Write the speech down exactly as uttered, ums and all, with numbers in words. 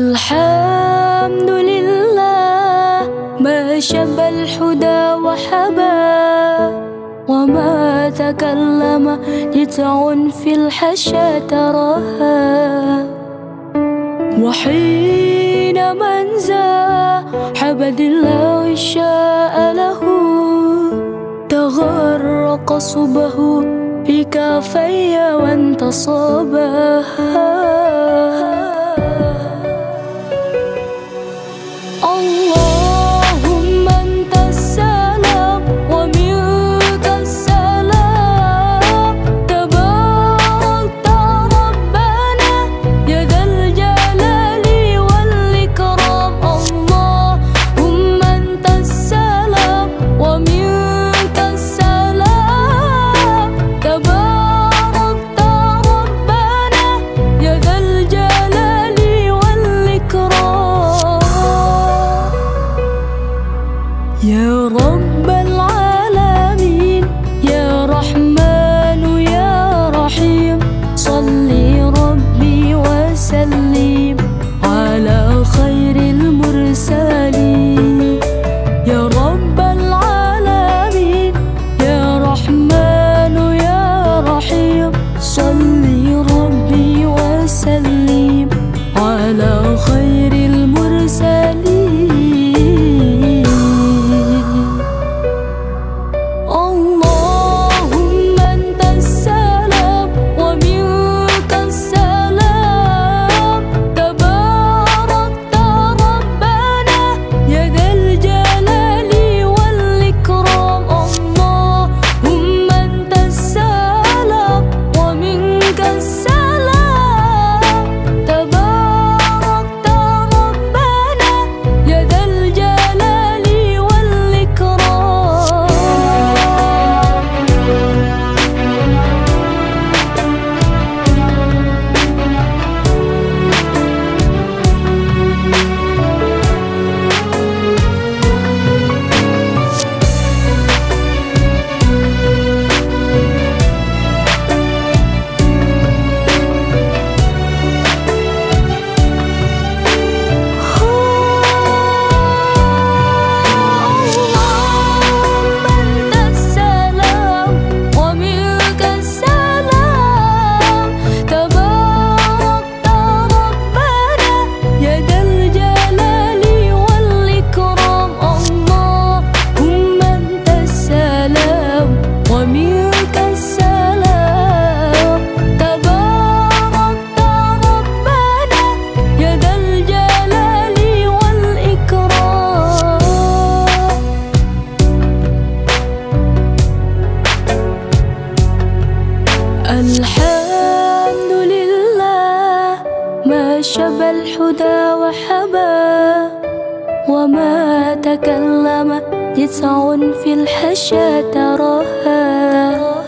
Alhamdulillah ma syabal huda wa haba wa ma takallama jit'un fil hasya taraha wa hina man zahabadillahu sya'a lahu tagharraqa subahu fi kafayya wa antasabaha. Allahumma antas salam wa minkas salam tabarakta rabbana ya dzal jalali wal ikram. Allahumma antas salam wa minkas salam tabarakta rabbana ya dzal jalali wal ikram. Ya Rabbal Alamin, Ya Rahmanu Ya Rahim, Salli Rabbi wa Sallim ala khairil mursalin. Ya Rabbal Alamin, Ya Rahmanu Ya Rahim, Salli Rabbi wa Sallim ala khairil mursalin. Alhamdulillah ma syabal huda wa haba wa ma takallama jit'un fil hasya taraha.